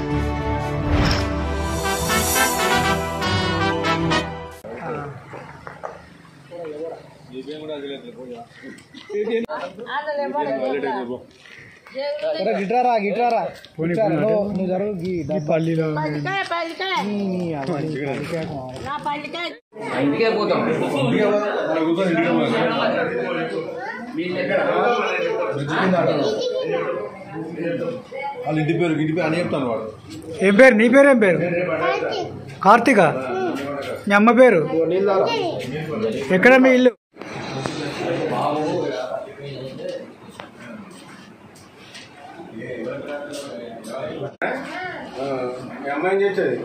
గిటారా గిటారా నువ్వు జరుగు పల్లిలో ఇంటికే పోతాం. వాళ్ళ ఇంటి పేరు అని చెప్తాను వాడు. ఏం పేరు నీ పేరు? ఏం పేరు? కార్తీక. మీ అమ్మ పేరు? ఎక్కడ మీ ఇల్లు? మీ అమ్మ ఏం చేస్తుంది?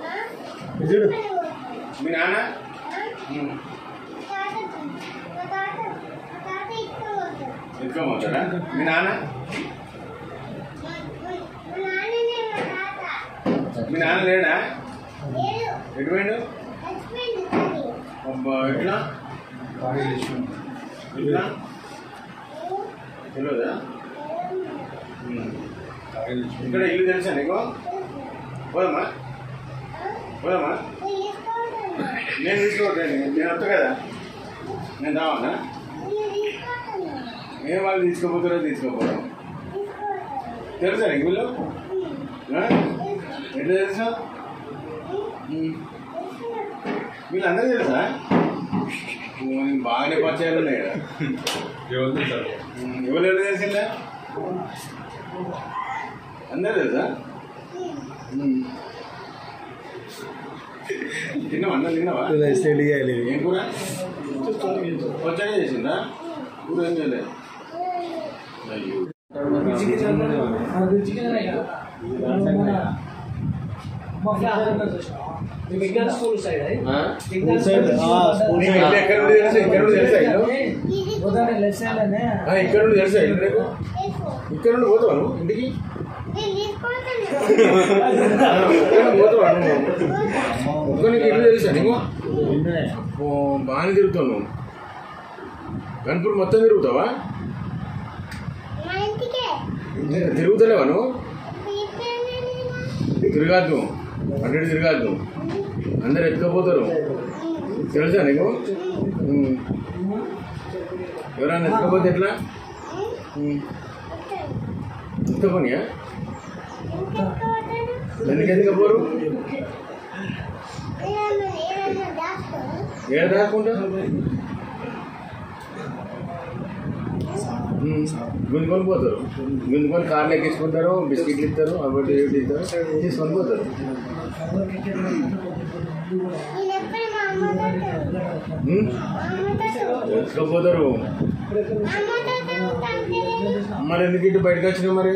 మీ నాన్న ఎత్తుకోమంటారా? మీ నాన్న లేడా? ఎటు పోయిండు? అబ్బా ఎట్లా ఎట్లా తెలియదా? ఇక్కడ ఇల్లు తెలుసా నీకు? పోదమ్మా పోదమ్మా. నేను తీసుకోవట్లేదు. నేను వస్తా కదా, నేను రావన్నా. నేను వాళ్ళు తీసుకోపోతారో తీసుకోపోతాం. తెలుసా నీకు వీళ్ళు? ఎట్లా తెలుసా? వీళ్ళందరూ తెలుసా? బాగానే పరిచయాలు ఉన్నాయి కదా. ఎవరు తెలిసిందా? అందరూ తెలుసా? తిన్నావా? అన్నం తిన్నావా? ఏం కూర? పచ్చడి చేసిందా? కూర ఏం చేయలేదు. అయ్యో విజ్ఞాన స్కూల్ సైడ్ ఇక్కడ నుండి తెలుసా? ఇక్కడ నుండి తెలుసా? ఇక్కడ నుండి తెలుసా? ఇక్కడ నుండి పోతావా నువ్వు ఇంటికి? పోతావా నువ్వు? నీకు ఇల్లు తెలుసా నీకు? బాగానే తిరుగుతావు నువ్వు. గన్పూర్ మొత్తం తిరుగుతావా? తిరుగుతలేవా నువ్వు? తిరగాదు, అటు తిరగాదు. అందరు ఎత్తుకపోతారు. తెలుసా నీకు? ఎవరన్నా ఎత్తుకపోతే ఎట్లా? ఎత్తుకపోనియా? ఎందుకు ఎత్తుకపోరు? ఏడ దాక్కుంటా గుంజుకొని పోతారు. గుంజుకొని కార్లు ఎక్కించుకుంటారు, బిస్కెట్లు ఇస్తారు, అవి ఇస్తారు, తీసుకొని పోతారు. ఎత్తుకపోతారు. మరి ఎందుకు ఇటు బయటకు వచ్చినావు? మరి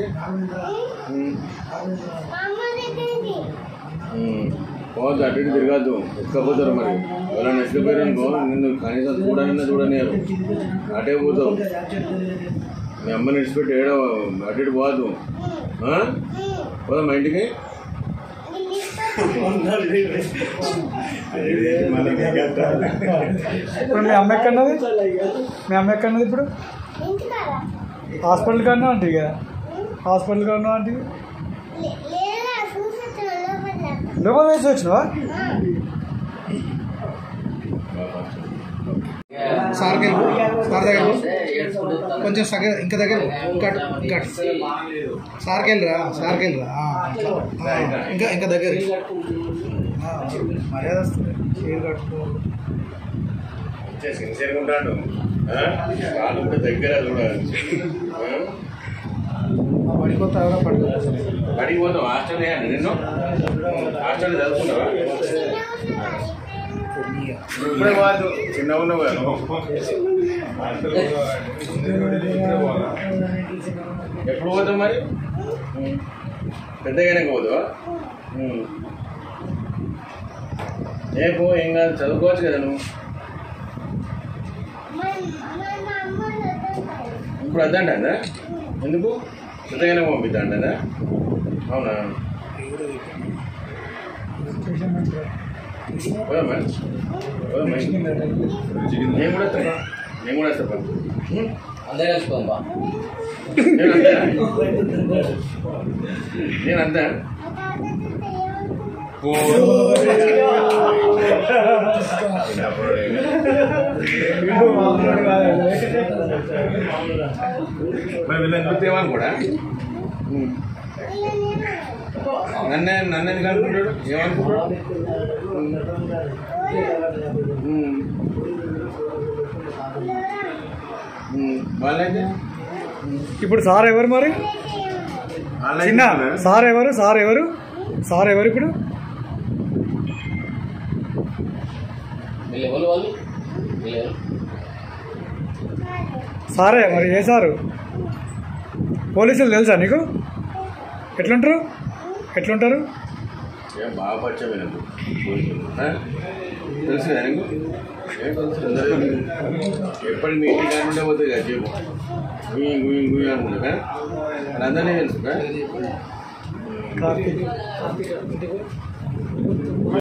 పోవద్దు, అటు ఇటు తిరగద్దు, ఎత్తుకపోతారు. మరి ఎవరైనా ఎత్తుకపోయారు అనుకో, నిన్ను కనీసం చూడనియారు, అటే పోతావు. మీ అమ్మని విడిచిపెట్టి ఏడో అటు ఇటు పోవద్దు. పోదాం మా ఇంటికి. ఇప్పుడు మీ అమ్మ ఎక్కడన్నది? మీ అమ్మ ఎక్కడన్నది ఇప్పుడు? హాస్పిటల్ కన్నా అంటే కదా, హాస్పిటల్ కన్నా అంటే లోపల వేసి వచ్చినావా? సార్కి సార్ దగ్గర కొంచెం ఇంకా దగ్గర సార్కి వెళ్ళరా, సార్కి వెళ్ళరా, ఇంకా దగ్గర మర్యాద వస్తుంది. చీర కట్టుకోవాలి, సిన్సియర్గా ఉంటాడు. వాళ్ళు కూడా దగ్గర చూడాలి. పడిపోతా పడిపోతావు. హాస్టల్ నిన్ను హాస్టల్ చదువుకున్నావా? ఇప్పుడే కాదు, చిన్న ఉన్నావు కదా. ఎప్పుడు పోతావు మరి? పెద్దగానే పోతావా? రేపు ఏం కాదు, చదువుకోవచ్చు కదా నువ్వు. ఇప్పుడు వద్దంటా? ఎందుకు? పెద్దగానే పంపిద్దా? అవునా? నేను కూడా వస్తా. అందరూ కలిసిపోదా? నేను అంతా మరి వీళ్ళని చూస్తే ఏమనుకోడా నన్ను ఎందుకు అనుకుంటాడు ఏమనుకుంటాడు వాళ్ళైతే ఇప్పుడు సార్ ఎవరు మరి చిన్న సార్ ఎవరు ఇప్పుడు సారే మరి ఏ సారు పోలీసులు తెలుసా నీకు ఎట్లుంటారు ఏం బాగా పరిచయం తెలుసు కదా నీకు ఎప్పటి మీ ఇంటి కాడ ఉండే పోతుంది కదా చెప్పు గుయ్యి అనుకుంటా అది అందరినీ తెలుసు